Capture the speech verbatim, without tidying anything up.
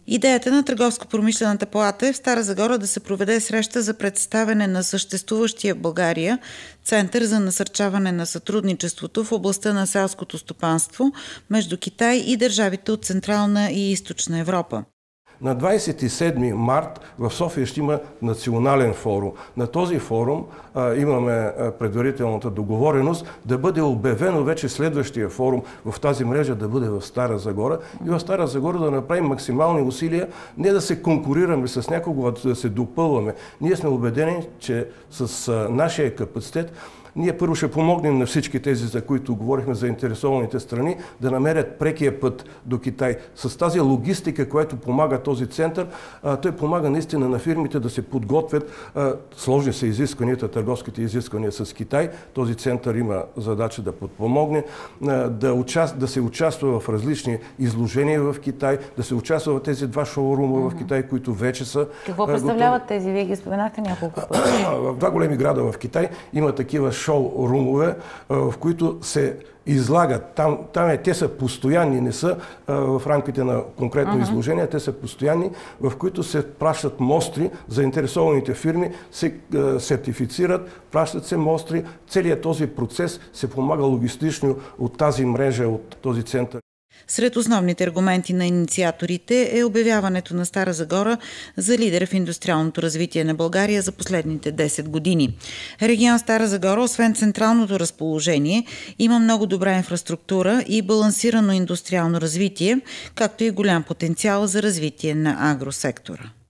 Идеята на Търговско-промишлената палата е в Стара Загора да се проведе среща за представяне на съществуващия в България Център за насърчаване на сътрудничеството в областта на селското стопанство между Китай и държавите от Централна и Източна Европа. На двадесет и седми март в София ще има национален форум. На този форум а, имаме предварителната договореност да бъде обявено вече следващия форум в тази мрежа да бъде в Стара Загора и в Стара Загора да направим максимални усилия не да се конкурираме с някого, а да се допълваме. Ние сме убедени, че с а, нашия капацитет ние първо ще помогнем на всички тези, за които говорихме, заинтересованите страни, да намерят прекия път до Китай. С тази логистика, която помага този център, той помага наистина на фирмите да се подготвят. Сложни са изискванията, търговските изисквания с Китай. Този център има задача да подпомогне, да, участ... да се участва в различни изложения в Китай, да се участва в тези два шоурума в Китай, които вече са... Какво представляват готови. Тези? Вие ги споменахте няколко пъти. В два големи града в Китай има такива шоурумове, в които се излагат. Там, там е, те са постоянни, не са а, в рамките на конкретно uh-huh. изложение, те са постоянни, в които се пращат мостри, заинтересованите фирми се а, сертифицират, пращат се мостри. Целият този процес се помага логистично от тази мрежа, от този център. Сред основните аргументи на инициаторите е обявяването на Стара Загора за лидер в индустриалното развитие на България за последните десет години. Регион Стара Загора, освен централното разположение, има много добра инфраструктура и балансирано индустриално развитие, както и голям потенциал за развитие на агросектора.